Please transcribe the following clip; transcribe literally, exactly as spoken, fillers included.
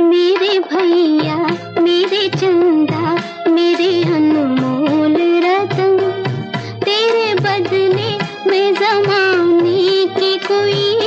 मेरे भैया मेरे चंदा मेरे अनमोल रतन, तेरे बदले में ज़माने की कोई